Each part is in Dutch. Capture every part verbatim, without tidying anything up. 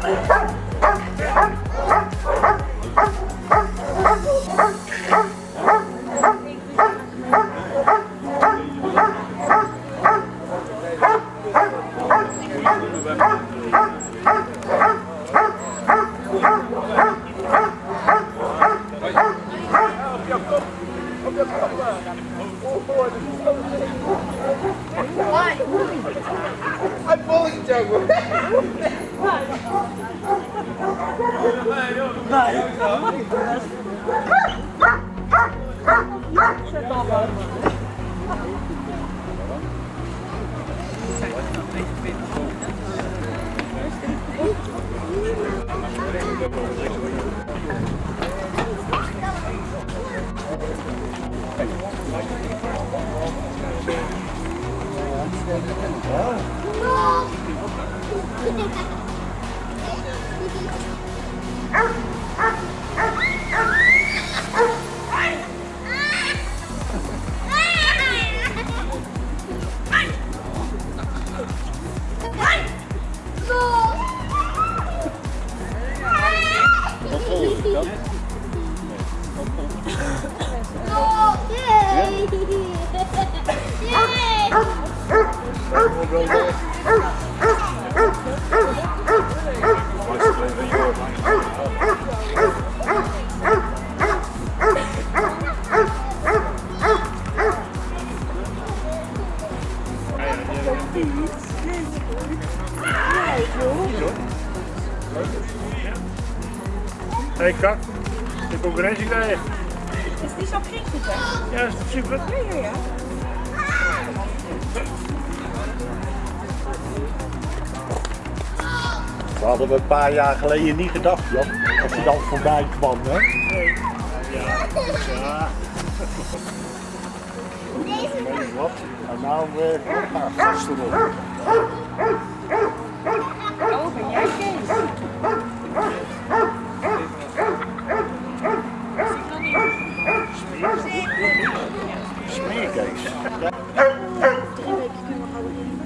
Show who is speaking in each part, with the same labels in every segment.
Speaker 1: I'm bullying Joe.
Speaker 2: Hé kak, de concurrentie krijgen.
Speaker 3: Is die zo kriekjes hè?
Speaker 2: Ja, dat is super.
Speaker 3: Ja, ja, ja.
Speaker 4: Dat hadden we een paar jaar geleden niet gedacht, Jan, als je dan voorbij kwam, hè?
Speaker 2: Nee. Ja. Ja.
Speaker 4: Weet je wat? En nou weer uh, vast erop.
Speaker 3: Oh, ben jij Kees?
Speaker 4: Smeerkees. Ja.
Speaker 3: Drie weken kunnen we gewoon in.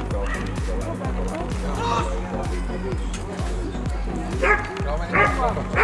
Speaker 1: Ja,